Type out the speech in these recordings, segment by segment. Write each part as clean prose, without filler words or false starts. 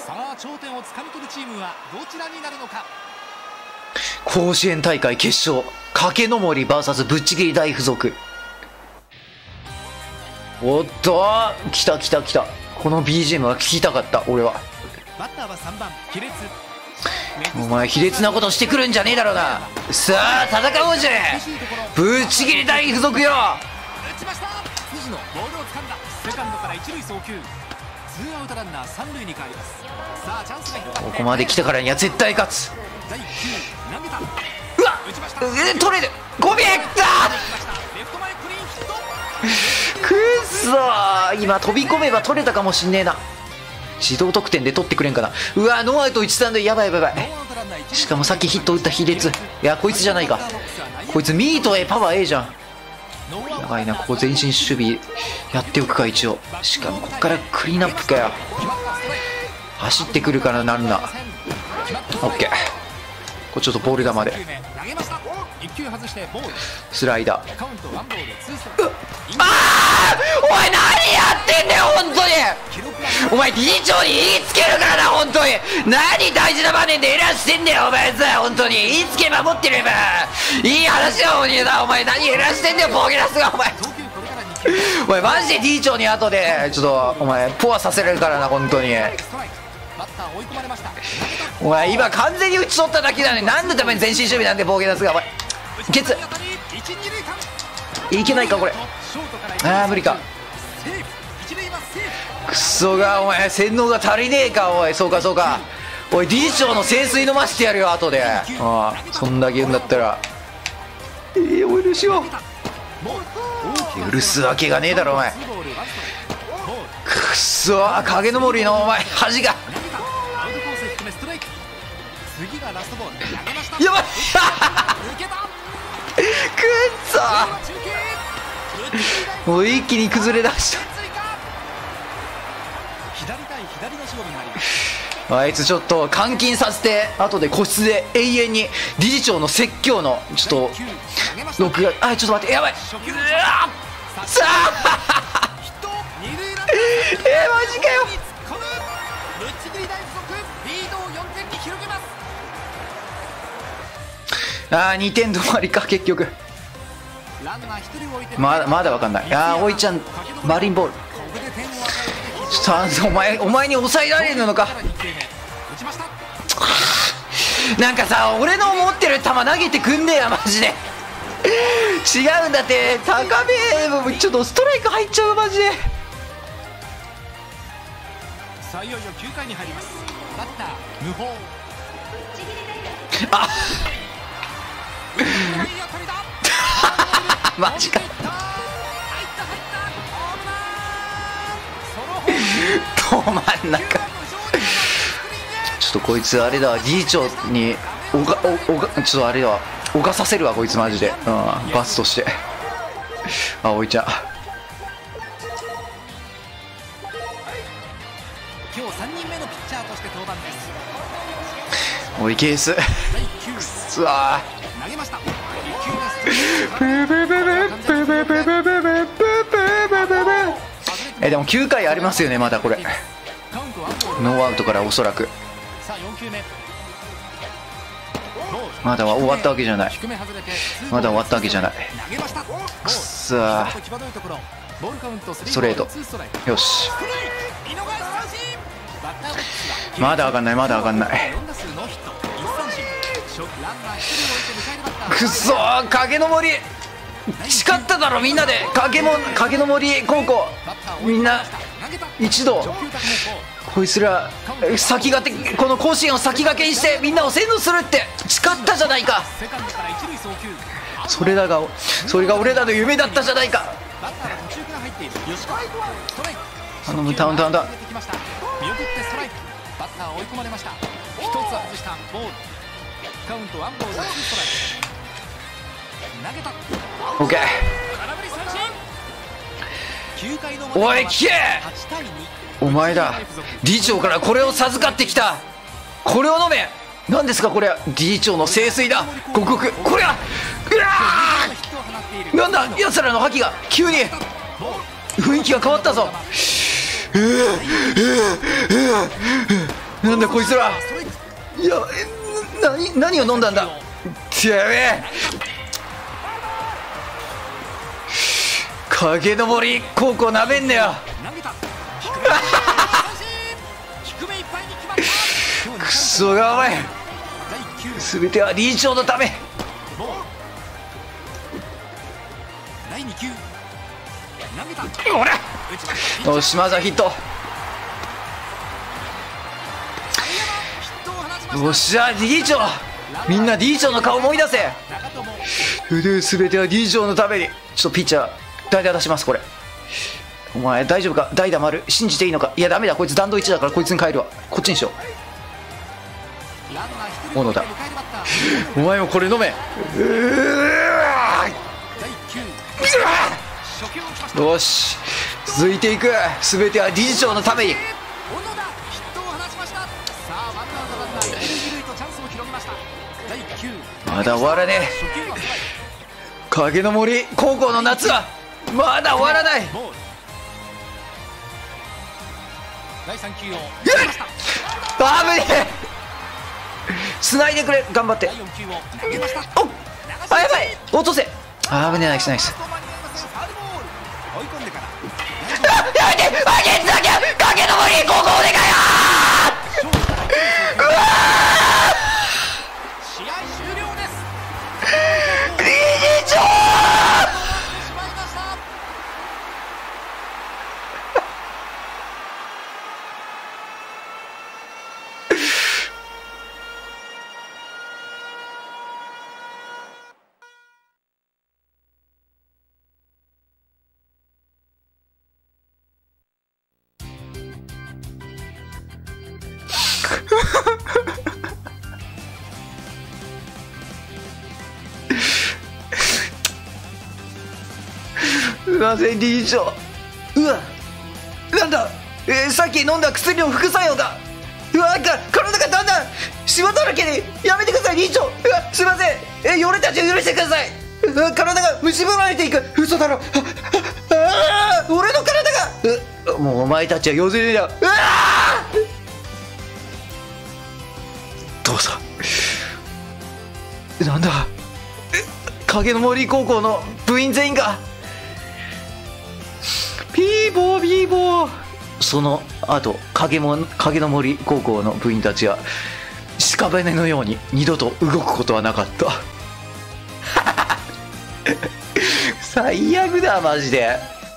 さあ頂点をつかみ取るチームはどちらになるのか。 甲子園大会決勝、掛の森 VS ぶっちぎり大附属。おっと、来た来た来た。この BGM は聞きたかった。俺はバッターは3番亀裂。 お前卑劣なことしてくるんじゃねえだろうな。さあ戦おうぜ、ぶっちぎり大附属よ。 打ちました。辻野ボールを掴んだ。セカンドから一塁送球。ツーアウトランナー三塁に変わります。さあチャンスが広がって、 ここまで来たからには絶対勝つ。 第9投げた。 うわ打ちました。 取れる。ゴビエッタレフト前クリーンヒット。 くっそー、今飛び込めば取れたかもしんねえな。自動得点で取ってくれんかな。うわノーアウト1、3塁、やばいやばいやばい。しかもさっきヒット打った卑劣。いやこいつじゃないか、こいつミート A パワー A じゃん。やばいな、ここ前進守備やっておくか一応。しかもこっからクリーンアップかよ。走ってくるからなるな。オッケー、これちょっとボール球でスライダー。あー、お前何やってんだよ本当に。お前理事長に言いつけるからな本当に。何大事な場面でエラーしてんだよお前さ。本当に言いつけ守ってればいい話だおにな。お前何エラーしてんだよボーゲラスが。お前マジで理事長に後でちょっとお前ポアさせられるからな本当に。お前今完全に打ち取っただけなのに何のために前進守備なんでボーゲラスが。お前ケツいけないかこれ。ああ無理か。クソがお前洗脳が足りねえかおい。そうかそうか。おい理事長の聖水飲ましてやるよ後で。ああそんだけ言うんだったらお許しを。許すわけがねえだろお前。くっそー、影の森のお前恥がやばいくっそー、もう一気に崩れ出した。あいつちょっと監禁させて後で個室で永遠に理事長の説教のちょっと録画。あちょっと待って、やばい。さあマジかよ。あ2点止まりか結局。まだわかんない。あおいちゃんマリンボール。ちょっとお前に抑えられるのか。なんかさ俺の持ってる球投げてくんねえやマジで。違うんだって高めちょっとストライク入っちゃうマジで。 さあいよいよ9回に入ります。バッター無法。 あマジかど真ん中。ちょっとこいつあれだ、理事長にちょっとあれだ犯させるわこいつマジで。バスとしておいちゃん今日3人目のピッチャーとして登板です。 おいケースくっそー投げました。 でも9回ありますよねまだこれ。ノーアウトからおそらくまだは終わったわけじゃない。まだ終わったわけじゃない。くっそーストレート。よしまだわかんないまだわかんない。くっそー影の森誓っただろみんなで。影の森高校みんな一同こいつら先駆けこの甲子園を先駆けにしてみんなを洗脳するって誓ったじゃないか。それが俺らの夢だったじゃないか。頼むタウンタウンだ。オッケー。おい聞けお前だ理事長からこれを授かってきた。これを飲め。何ですかこれは。理事長の聖水だごくこれは。うわーなんだ奴らの覇気が急に雰囲気が変わったぞ。 なんだこいつら。 ストライク。 いや何を飲んだんだ。やべえ。影の森高校なめんなよ。 投げた。低めいっぱいに決まった。 クソがお前、 第9 全ては理事長のため。 ボール。第2球投げた。 ほら、 打ちました。 よしまずはヒット。 ヒットを放ちました。 よっしゃ D 長、みんな D 長の顔思い出せ。 長友。 全ては D 長のために。ちょっとピッチャー代打出します。これお前大丈夫か。代打丸信じていいのか。いやダメだ、こいつ弾道1だからこいつに変えるわ。こっちにしよランナー1人小野田迎えるバッタう。お前もこれ飲め。 ー。第9初球を打ちました。 よし続いていく。全ては D 長のために。 小野田ヒットを放ちました。さあワンアウトランナー一塁二塁とチャンスを広げました。第9 まだ終わらねえ。 初球はストライ影の森高校の夏はまだ終わらない。 ク。ボール。第3球を打ちました。 あぶねえ。つないでくれ頑張って。 第4球を投げました。 おっあやばい落とせ。あぶねえナイスナイス。 間に合いません。ファウルボール。追い込んでからやめてあげつだけ影の森高校お願いよ。 試合終了です。 理事長しまいました。 すいません理事長。うわなんだ、さっき飲んだ薬の副作用が。うわなんか体がだんだんシワだらけで。やめてください理事長。うわすいません、俺たちを許してください。うわ体が蝕まれていく。嘘だろ。俺の体がもうお前たちは用事ねえよ。うわどうぞ。なんだ影の森高校の部員全員がビーボービーボー。その後影の森高校の部員たちは屍のように二度と動くことはなかった最悪だマジで。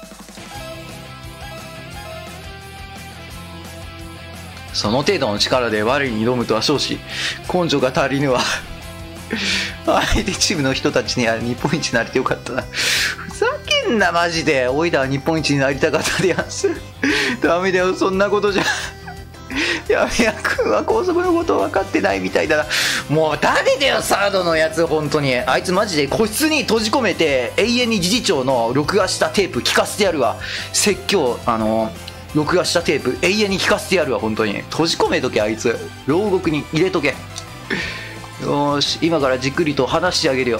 その程度の力で我に挑むとは少子根性が足りぬわ相手チームの人たちには日本一になれてよかったな。ふざけんなマジで。おいらは日本一になりたかったでやんす。ダメだよそんなことじゃ。やめやくんは高速のこと分かってないみたいだな。もう誰だよサードのやつ。本当にあいつマジで個室に閉じ込めて永遠に理事長の録画したテープ聞かせてやるわ。説教録画したテープ永遠に聞かせてやるわ。本当に閉じ込めとけあいつ。牢獄に入れとけ。よーし今からじっくりと話してあげるよ。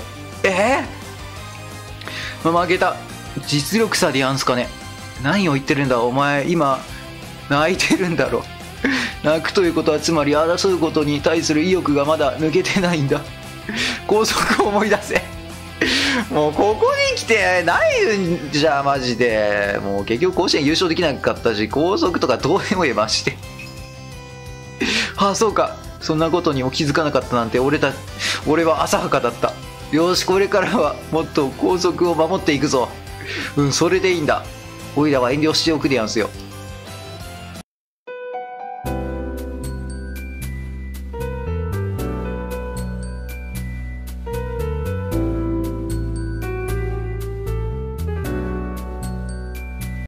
負けた。実力差でやんすかね。何を言ってるんだお前。今泣いてるんだろ。泣くということはつまり争うことに対する意欲がまだ抜けてないんだ。高速を思い出せ。もうここに来てないんじゃマジで。もう結局甲子園優勝できなかったし高速とかどうでもいいまして。ああそうか、そんなことにも気づかなかったなんて。俺は浅はかだった。よしこれからはもっと高速を守っていくぞ。それでいいんだ。おいらは遠慮しておくでやんすよ。